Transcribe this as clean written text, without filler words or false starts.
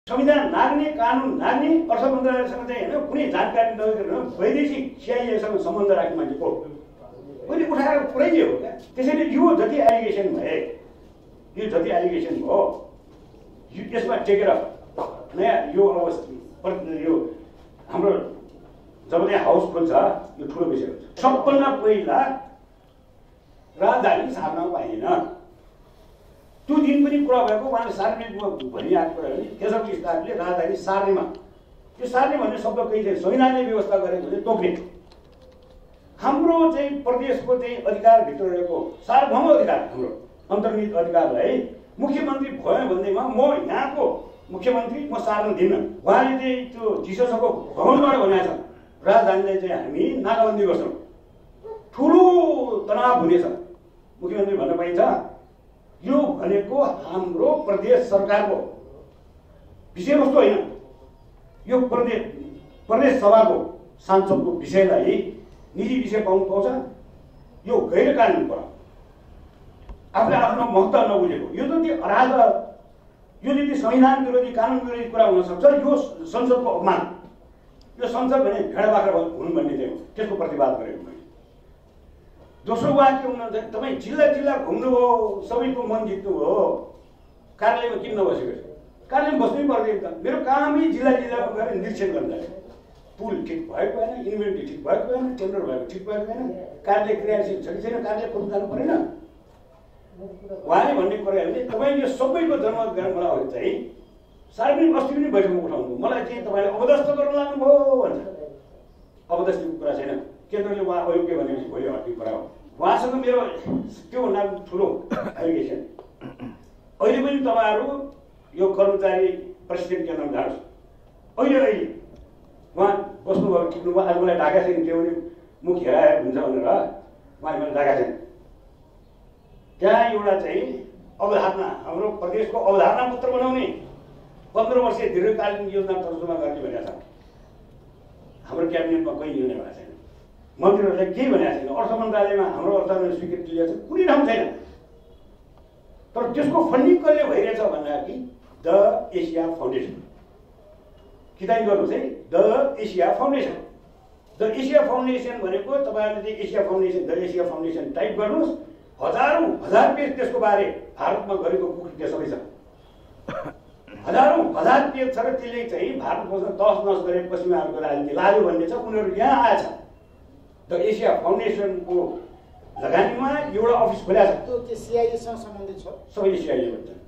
संविधान नाग्ने, कानुन नाग्ने, अर्थ मन्त्रालयसँग चाहिँ होइन कुनै जानकारी नगरिकन वैदेशिक सिआइएसँग सम्बन्ध राख्ने मान्छे को मैले उठाएर पुरै हो क्या। त्यसैले यो जति एलिगेसन भए, यो जति एलिगेसन भयो, यसमा टेकेर नयाँ यो अवस्था यो हाम्रो जब त्यहाँ हाउस खोल्छ यो ठुलो विषय हुन्छ। सबभन्दा पहिला राजधानी सार्न पाइएन। त्यो दिन पनि कुरा भएको उहाँले सार्वजनिकमा भनिआएको कुरा भने केशव स्टारले राजधानी सार्नेमा, यो सार्ने भन्ने शब्द कहीँ चाहिँ संविधानले व्यवस्था गरेको भने तोक्ने। हाम्रो चाहिँ प्रदेशको चाहिँ अधिकारभित्र रहेको सार्वभौम अधिकार, हाम्रो अन्तर्निहित अधिकारलाई मुख्यमन्त्री भयो भन्दैमा म यहाँको मुख्यमन्त्री म सार्न दिन्न। उहाँले चाहिँ त्यो जिससको भवनबाट भनेको छ राजधानीलाई चाहिँ हामी नाकाबन्दी गर्छौँ, ठुलो तनाव हुनेछ। मुख्यमन्त्री भन्न पाइन्छ यो भनेको हाम्रो प्रदेश सरकारको विषयवस्तु होइन, यो प्रदेश सभाको सांसदको विषयलाई निजी विषय पाउनु पाउँछ। यो गैर कानुनी कुरा, आफूले आफ्नो महत्त्व नबुझेको यो जति अराजक, यो जति संविधान विरोधी कानुन विरोधी कुरा हुन सक्छ। यो संसदको अपमान, यो संसद भने भेडा बाख्रा हुनु भन्ने चाहिँ हो, त्यसको प्रतिवाद गरेको मैले। दोस्रो वाक्य के हुनुहुन्छ, तपाईँ जिल्ला जिल्ला घुम्नुभयो, सबैको मन जित्नुभयो, कार्यालयमा किन नबसेको छ? कार्यालयमा बस्नै पर्दैन त। मेरो कामै जिल्ला जिल्लामा गएर निरीक्षण गर्न लाग्यो। पुल ठिक भएको भएन, इन्भेन्ट्री ठिक भएको भएन, टेन्डर भएको ठिक भएको भएन, कार्यालय क्रियाशील छ कि छैन, कार्यालय खोल्नु जानु परेन। उहाँले भन्ने कुरा हो भने तपाईँ यो सबैको जनमत गर्नलाई चाहिँ सार्वजनिक अस्ति पनि बैठकमा उठाउनु, मलाई चाहिँ तपाईँले अबदस्त गर्न लाग्नुभयो भन्छ। अबदस्तीको कुरा छैन, केन्द्रले उहाँ अयोग्य भनेपछि भोलि हट्ने कुरा हो। उहाँसँग मेरो त्योभन्दा ठुलो एलिगेसन, अहिले पनि तपाईँहरू यो कर्मचारी प्रेसिडेन्ट केन्द्रमा जानुहोस्, अहिले उहाँ बस्नुभयो, टिप्नुभयो। आज मलाई ढाका छैन, त्यो भने मुख हेराएर हुन्छ भनेर उहाँले मलाई ढाका छैन। त्यहाँ एउटा चाहिँ अवधारणा, हाम्रो प्रदेशको अवधारणा पत्र बनाउने 15 वर्षीय दीर्घकालीन योजना तर्जुमा गर्ने भनेको छ। हाम्रो क्याबिनेटमा कहीँ निर्णय भएको छैन, मन्त्रीहरूले केही भनेको छैन, अर्थ मन्त्रालयमा हाम्रो अर्थले स्वीकृति लिएको छ, कुनै ठाउँ छैन। तर त्यसको फन्डिङ कसले भइरहेछ भन्दाखेरि द एसिया फाउन्डेसन। किताब गर्नुहोस् है, the Asia foundation. The Asia foundation भनेको तपाईँहरूले चाहिँ Asia foundation, the Asia foundation type गर्नुहोस्, हजार पेज त्यसको बारे भारतमा गरेको कुकृत्य सबै छ। हजार पेज छ र त्यसले चाहिँ भारतको तहस नहस गरे पश्चिमाहरूको राजनीति लाग्यो भन्ने छ। उनीहरू यहाँ आएछ, द एसिया फाउन्डेसनको लगानीमा एउटा अफिस खोलेको छ। त्यो सिआइएसँग सम्बन्धित छ, सबैले सिआइए भन्छ।